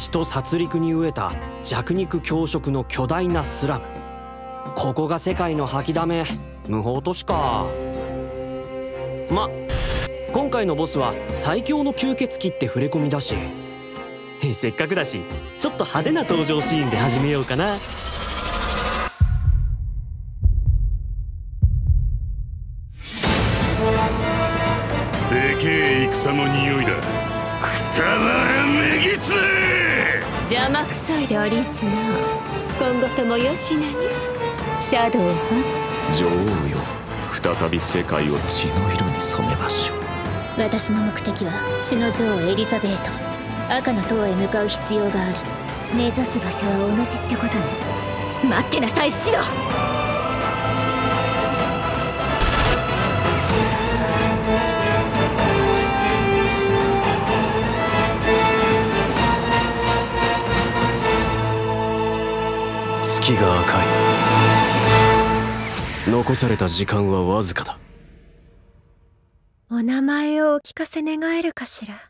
人殺戮に飢えた弱肉強食の巨大なスラム。ここが世界の吐きだめ無法都市か。今回のボスは最強の吸血鬼って触れ込みだし、せっかくだしちょっと派手な登場シーンで始めようかな。 でけえ戦の匂いだ。くたばらめぎつ邪魔くさいでありんすな。今後ともよしなにシャドウ派女王よ、再び世界を血の色に染めましょう。 私の目的は血の女王エリザベート。赤の塔へ向かう必要がある。目指す場所は同じってことね。待ってなさいシド。 月が赤い。残された時間はわずかだ。 お名前をお聞かせ願えるかしら。